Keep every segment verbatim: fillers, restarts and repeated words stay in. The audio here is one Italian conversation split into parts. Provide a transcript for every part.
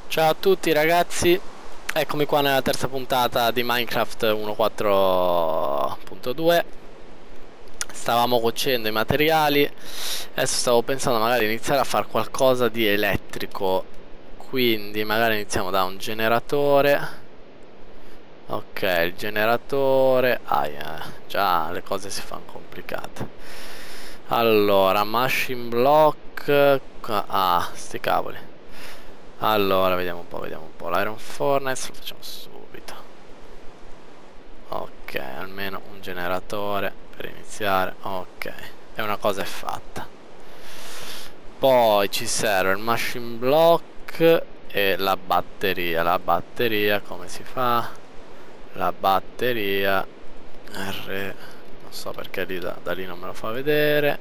Ciao a tutti ragazzi, eccomi qua nella terza puntata di Minecraft uno punto quattro punto due. Stavamo cuocendo i materiali, adesso stavo pensando magari iniziare a fare qualcosa di elettrico, quindi magari iniziamo da un generatore. Ok, il generatore, ah, yeah, già le cose si fanno complicate. Allora, machine block, ah, sti cavoli. Allora, vediamo un po', vediamo un po'. L'Iron Furnace lo facciamo subito. Ok, almeno un generatore per iniziare. Ok, e una cosa è fatta. Poi ci serve il machine block e la batteria. La batteria, come si fa? La batteria R. Non so perché lì da, da lì non me lo fa vedere.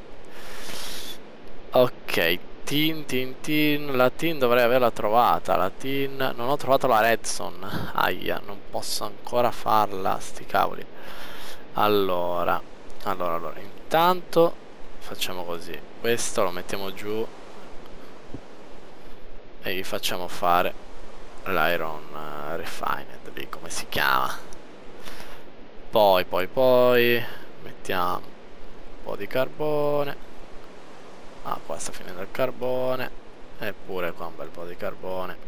Ok, tin tin tin. La tin dovrei averla trovata. La tin. Non ho trovato la redstone. Aia, non posso ancora farla. Sti cavoli. Allora, allora, allora. Intanto facciamo così. Questo lo mettiamo giù e gli facciamo fare l'iron uh, refined, lì come si chiama. Poi, poi, poi mettiamo un po' di carbone. Ah, qua sta finendo il carbone. Eppure qua un bel po' di carbone.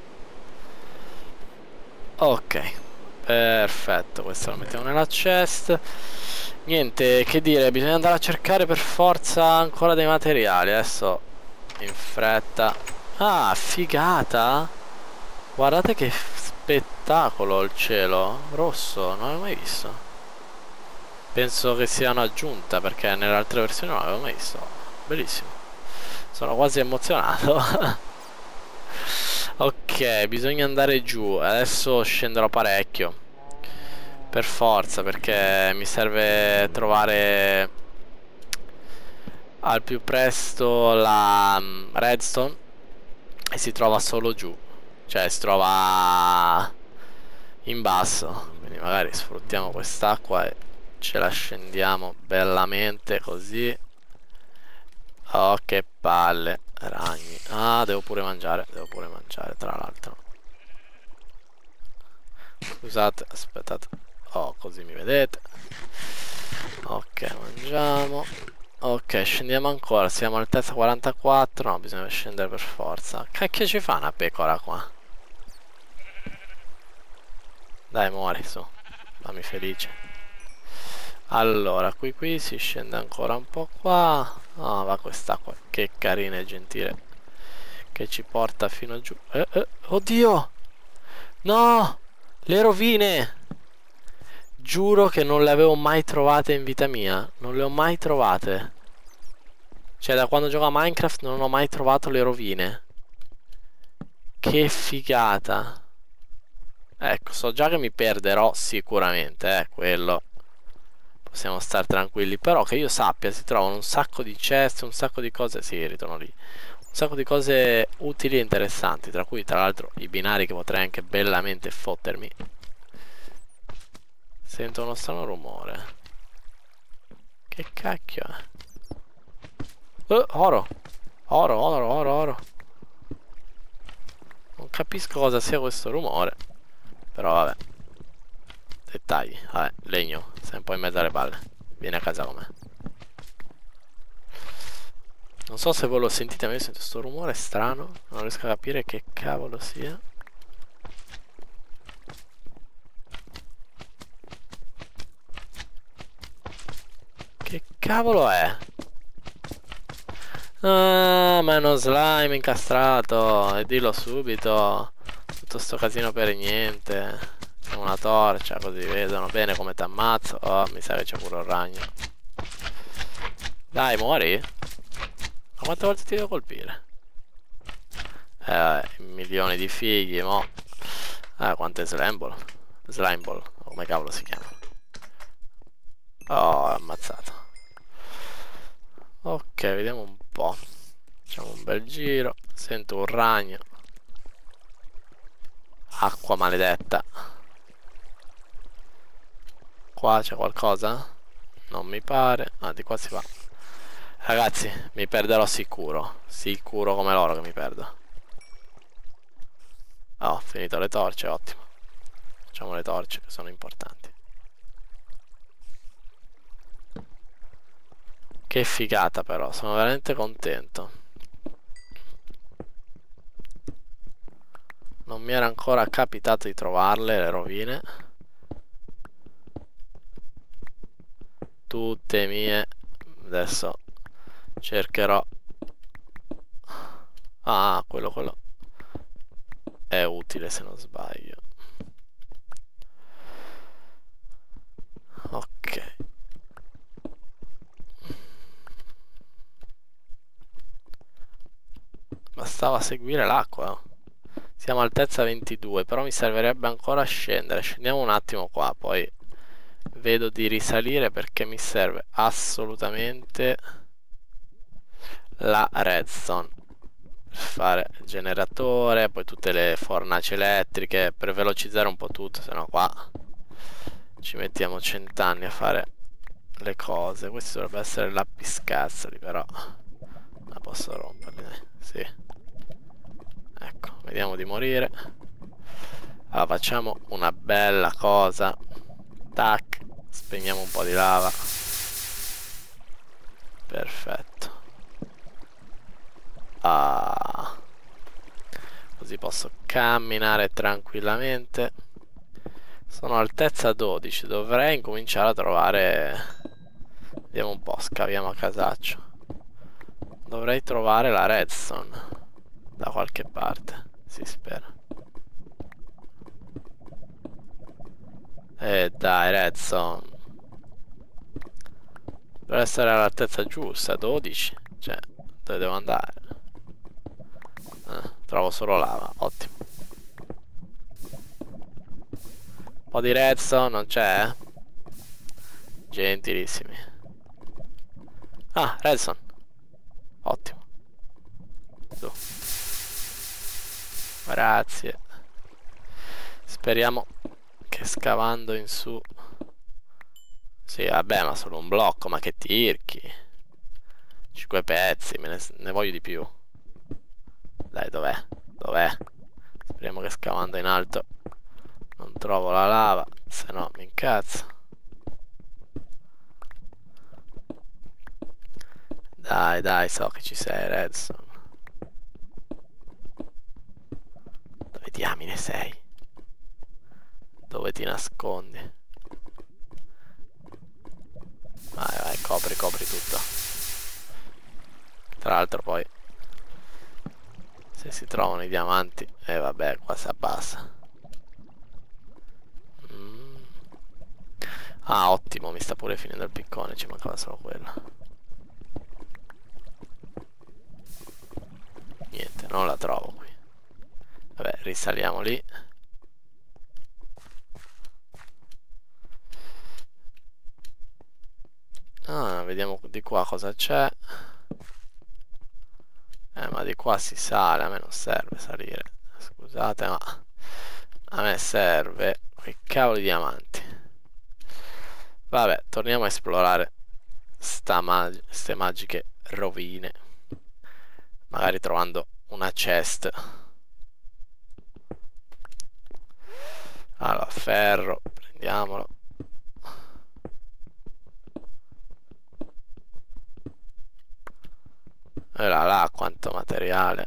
Ok, perfetto, questo lo mettiamo nella chest. Niente, che dire, bisogna andare a cercare per forza ancora dei materiali. Adesso in fretta. Ah, figata. Guardate che spettacolo il cielo rosso, non l'avevo mai visto. Penso che sia un'aggiunta perché nelle altre versioni non l'avevo mai visto. Bellissimo. Sono quasi emozionato. Ok, bisogna andare giù. Adesso scenderò parecchio. Per forza, perché mi serve trovare al più presto la um, redstone. E si trova solo giù. Cioè si trova in basso. Quindi magari sfruttiamo quest'acqua e ce la scendiamo bellamente così. Oh, che palle, ragni. Ah, devo pure mangiare, devo pure mangiare, tra l'altro. Scusate, aspettate. Oh, così mi vedete. Ok, mangiamo. Ok, scendiamo ancora, siamo all'altezza quarantaquattro. No, bisogna scendere per forza. Cacchio ci fa una pecora qua? Dai, muori, su. Fammi felice. Allora, qui qui si scende ancora un po' qua. Ah, va quest'acqua, che carina e gentile, che ci porta fino giù. Eh, eh, oddio! No! Le rovine! Giuro che non le avevo mai trovate in vita mia. Non le ho mai trovate. Cioè, da quando gioco a Minecraft non ho mai trovato le rovine. Che figata. Ecco, so già che mi perderò sicuramente, eh, quello. Possiamo stare tranquilli. Però che io sappia, si trovano un sacco di chest, un sacco di cose. Sì, ritorno lì. Un sacco di cose utili e interessanti. Tra cui, tra l'altro, i binari che potrei anche bellamente fottermi. Sento uno strano rumore. Che cacchio è? Uh, oro. Oro, oro, oro, oro. Non capisco cosa sia questo rumore. Però vabbè. Dettagli. Vabbè, legno. Sei un po' in mezzo alle palle. Vieni a casa con me. Non so se voi lo sentite, ma io sento questo rumore strano. Non riesco a capire che cavolo sia. Che cavolo è? Ah, ma è uno slime incastrato. E dillo subito. Tutto sto casino per niente. C'è una torcia così vedono bene come ti ammazzo. Oh, mi sa che c'è pure un ragno. Dai, muori? Ma quante volte ti devo colpire? Eh, milioni di figli, mo. Ah, quante slimeball. Slimeball, come cavolo si chiama. Oh, ammazzato. Ok, vediamo un po'. Facciamo un bel giro. Sento un ragno. Acqua maledetta. Qua c'è qualcosa? Non mi pare. Ah, di qua si va. Ragazzi, mi perderò sicuro. Sicuro come l'oro che mi perdo. Oh, ho finito le torce, ottimo. Facciamo le torce che sono importanti. Che figata però, sono veramente contento. Non mi era ancora capitato di trovarle, le rovine. Tutte mie. Adesso cercherò. Ah, quello, quello è utile se non sbaglio. Ok. Bastava seguire l'acqua. Siamo a altezza ventidue, però mi servirebbe ancora scendere. Scendiamo un attimo qua, poi vedo di risalire perché mi serve assolutamente la redstone per fare il generatore, poi tutte le fornaci elettriche per velocizzare un po' tutto, sennò qua ci mettiamo cent'anni a fare le cose. Questo dovrebbe essere il lapiscazzoli, però la posso romperli, dai. Sì. Ecco, vediamo di morire. Allora facciamo una bella cosa. Tac, spegniamo un po' di lava. Perfetto. Ah. Così posso camminare tranquillamente. Sono altezza dodici, dovrei incominciare a trovare... Vediamo un po', scaviamo a casaccio. Dovrei trovare la redstone da qualche parte, si spera. E dai, redstone. Deve essere all'altezza giusta, dodici. Cioè, dove devo andare? Eh, trovo solo lava, ottimo. Un po' di redstone, non c'è? Gentilissimi. Ah, redstone. Ottimo. Su. Grazie. Speriamo che scavando in su... Sì, vabbè, ma solo un blocco, ma che tirchi. Cinque pezzi, me ne, ne voglio di più. Dai, dov'è? Dov'è? Speriamo che scavando in alto non trovo la lava, se no mi incazzo. Dai, dai, so che ci sei, redstone. Dove diamine sei? Dove ti nascondi? Vai, vai, copri, copri tutto. Tra l'altro poi, se si trovano i diamanti, e eh, vabbè, qua si abbassa. Mm. Ah, ottimo, mi sta pure finendo il piccone, ci mancava solo quello. Niente, non la trovo qui. Vabbè, risaliamo lì. Ah, vediamo di qua cosa c'è. Eh, ma di qua si sale, a me non serve salire. Scusate, ma a me serve quei cavoli di diamanti. Vabbè, torniamo a esplorare sta mag ste magiche rovine. Magari trovando una chest. Allora, ferro, prendiamolo. E là là, quanto materiale.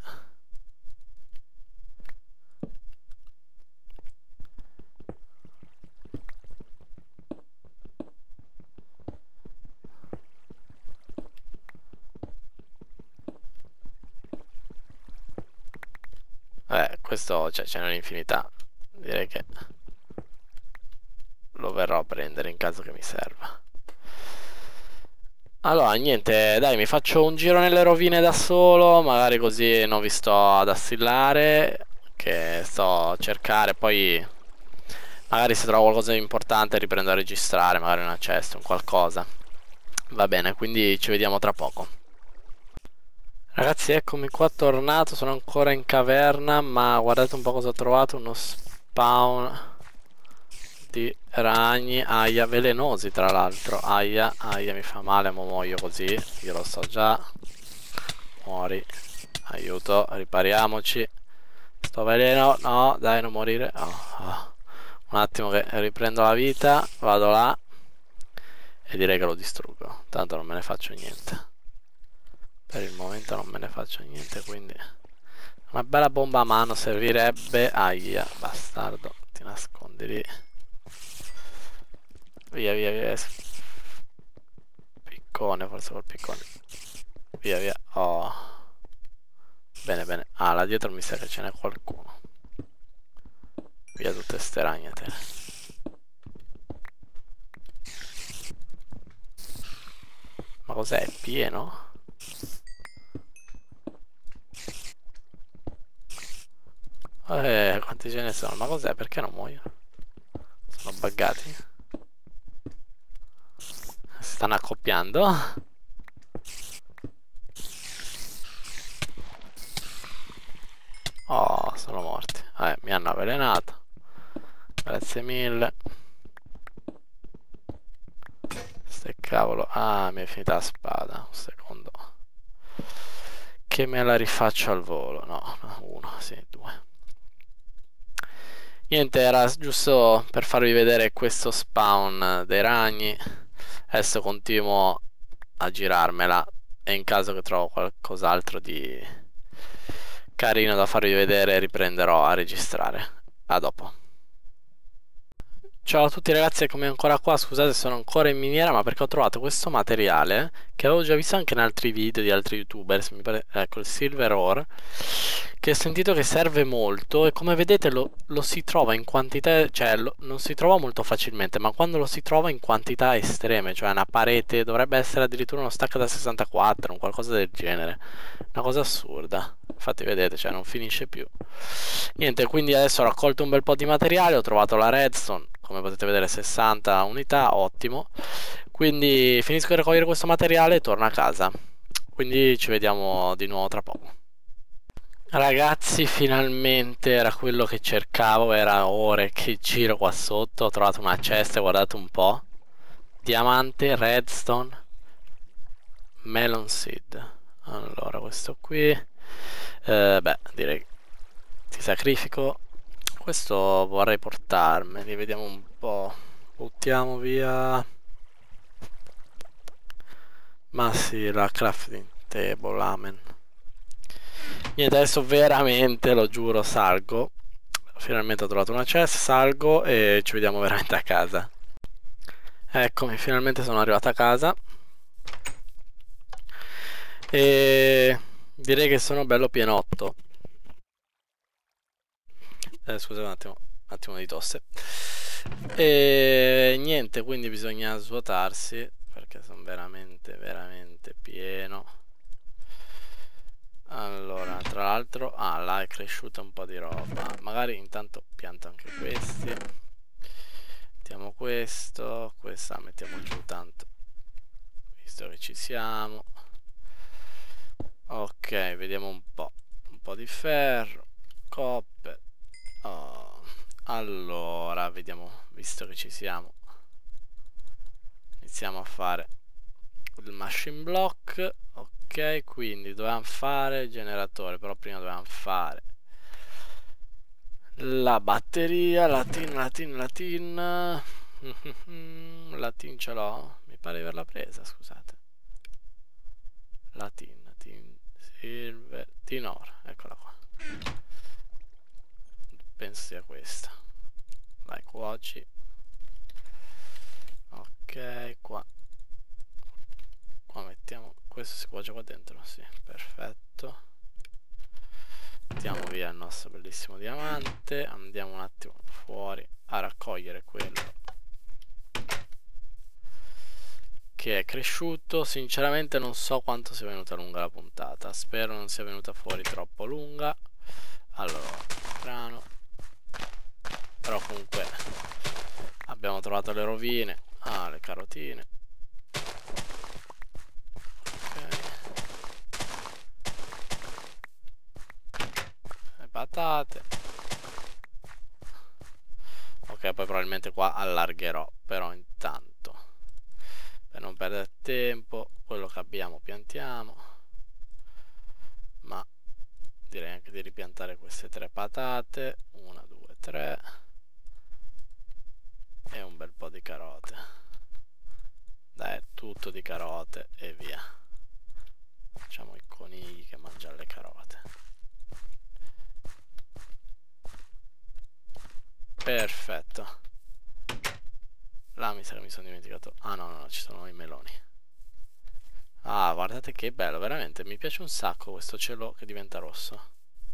Eh, questo, cioè, ce n'è un'infinità. Direi che lo verrò a prendere in caso che mi serva. Allora, niente, dai, mi faccio un giro nelle rovine da solo, magari così non vi sto ad assillare, che sto a cercare, poi magari se trovo qualcosa di importante riprendo a registrare, magari una chest, un qualcosa. Va bene, quindi ci vediamo tra poco. Ragazzi, eccomi qua tornato, sono ancora in caverna, ma guardate un po' cosa ho trovato, uno spawn di ragni, aia, velenosi tra l'altro, aia, aia, mi fa male, mo muoio così, io lo so già. Muori, aiuto, ripariamoci. Sto veleno, no, dai, non morire. Oh, oh. Un attimo che riprendo la vita, vado là e direi che lo distruggo. Tanto non me ne faccio niente. Per il momento non me ne faccio niente, quindi una bella bomba a mano servirebbe. Aia, bastardo, ti nascondi lì. Via, via, via. Piccone, forse col piccone. Via, via. Oh. Bene, bene. Ah, là dietro mi sa che ce n'è qualcuno. Via tutte ste ragnate. Ma cos'è? È pieno? Eh, quanti ce ne sono? Ma cos'è? Perché non muoiono? Sono buggati? Si stanno accoppiando? Oh, sono morti. Eh, mi hanno avvelenato. Grazie mille. Ste cavolo. Ah, mi è finita la spada. Un secondo. Che me la rifaccio al volo. No, no, uno, sì, due. Niente, era giusto per farvi vedere questo spawn dei ragni. Adesso continuo a girarmela e in caso che trovo qualcos'altro di carino da farvi vedere riprenderò a registrare. A dopo. Ciao a tutti ragazzi, eccomi ancora qua, scusate se sono ancora in miniera ma perché ho trovato questo materiale che avevo già visto anche in altri video di altri youtubers, mi pare, ecco il silver ore, che ho sentito che serve molto e come vedete lo, lo si trova in quantità, cioè lo, non si trova molto facilmente, ma quando lo si trova in quantità estreme, cioè una parete, dovrebbe essere addirittura uno stack da sessantaquattro, un qualcosa del genere, una cosa assurda. Infatti vedete, cioè non finisce più. Niente, quindi adesso ho raccolto un bel po' di materiale, ho trovato la redstone, come potete vedere sessanta unità, ottimo. Quindi finisco di raccogliere questo materiale e torno a casa. Quindi ci vediamo di nuovo tra poco. Ragazzi, finalmente era quello che cercavo, era ore che giro qua sotto, ho trovato una cesta, guardate un po'. Diamante, redstone, melon seed. Allora, questo qui. Eh, beh, direi che ti sacrifico. Questo vorrei portarmeli, vediamo un po'. Buttiamo via. Ma sì, la crafting table, amen. Niente, adesso veramente, lo giuro, salgo. Finalmente ho trovato una chest, salgo e ci vediamo veramente a casa. Eccomi, finalmente sono arrivato a casa. E direi che sono bello pienotto. Eh, scusate un attimo, un attimo di tosse. E niente, quindi bisogna svuotarsi perché sono veramente, veramente pieno. Allora, tra l'altro, ah, là è cresciuta un po' di roba. Magari intanto pianto anche questi. Mettiamo questo, questa mettiamo giù tanto, visto che ci siamo. Ok, vediamo un po'. Un po' di ferro, coppe. Oh. Allora, vediamo, visto che ci siamo. Iniziamo a fare il machine block. Ok, quindi dovevamo fare il generatore, però prima dovevamo fare la batteria, la tin, la tin, la tin. La tin ce l'ho, mi pare di averla presa, scusate. La tin, tin, silver, tin oro, eccola qua. Penso sia questa. Vai, cuoci. Ok, qua. Qua mettiamo, questo si cuoce qua dentro, sì, perfetto. Mettiamo via il nostro bellissimo diamante, andiamo un attimo fuori a raccogliere quello che è cresciuto. Sinceramente non so quanto sia venuta lunga la puntata, spero non sia venuta fuori troppo lunga. Allora, grano, però comunque abbiamo trovato le rovine. Ah, le carotine. Patate. Ok, poi probabilmente qua allargherò, però intanto per non perdere tempo quello che abbiamo piantiamo, ma direi anche di ripiantare queste tre patate. Una, due, tre. E un bel po' di carote. Dai, tutto di carote e via. Facciamo i conigli che mangiano le carote. Perfetto. Là mi sa che mi sono dimenticato. Ah no, no, no, ci sono i meloni. Ah, guardate che bello, veramente. Mi piace un sacco questo cielo che diventa rosso.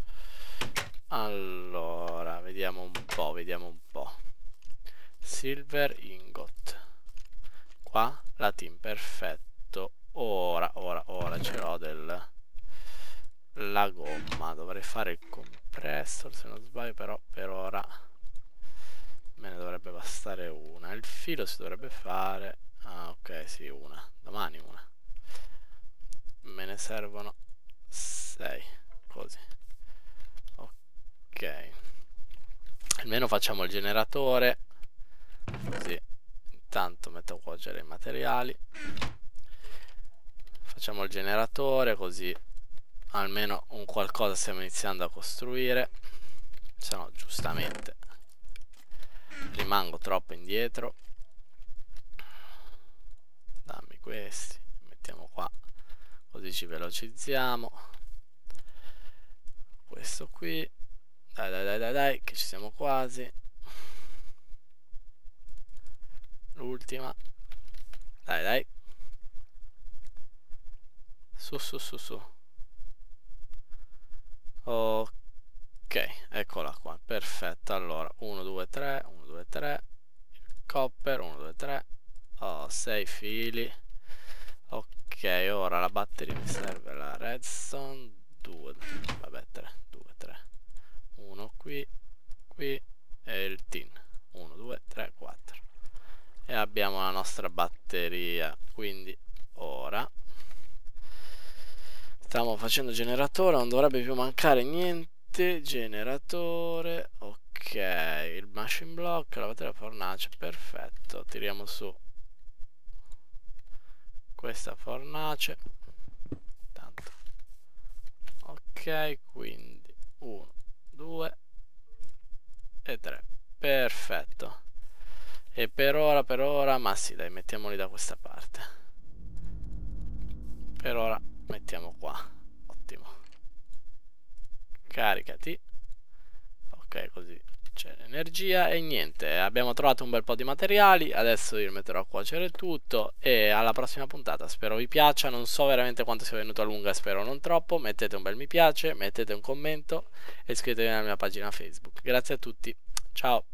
Allora, vediamo un po', vediamo un po'. Silver ingot. Qua la team, perfetto. Ora, ora, ora ce l'ho del... la gomma. Dovrei fare il compressor se non sbaglio, però per ora me ne dovrebbe bastare una. Il filo si dovrebbe fare... Ah, ok, sì, una. Domani una. Me ne servono sei. Così. Ok. Almeno facciamo il generatore. Così. Intanto metto a cuocere i materiali. Facciamo il generatore così almeno un qualcosa stiamo iniziando a costruire. Se no giustamente rimango troppo indietro. Dammi questi. Mettiamo qua. Così ci velocizziamo. Questo qui. Dai dai dai dai dai che ci siamo quasi. L'ultima. Dai dai. Su su su su. Ok, eccola qua, perfetto. Allora, uno, due, tre, uno, due, tre. Il copper, uno, due, tre. Oh, sei fili. Ok, ora la batteria mi serve la redstone. due, vabbè, tre, due, tre. uno qui, qui e il tin. uno, due, tre, quattro. E abbiamo la nostra batteria. Quindi ora stiamo facendo generatore, non dovrebbe più mancare niente. Generatore, ok, il machine block, la batteria fornace, perfetto. Tiriamo su questa fornace. Tanto. Ok, quindi uno, due e tre. Perfetto. E per ora, per ora, ma sì, dai, mettiamoli da questa parte. Per ora mettiamo qua. Ottimo. Caricati. Ok, così c'è l'energia e niente, abbiamo trovato un bel po' di materiali. Adesso io metterò a cuocere tutto e alla prossima puntata. Spero vi piaccia, non so veramente quanto sia venuto a lunga, spero non troppo. Mettete un bel mi piace, mettete un commento e iscrivetevi alla mia pagina Facebook. Grazie a tutti, ciao.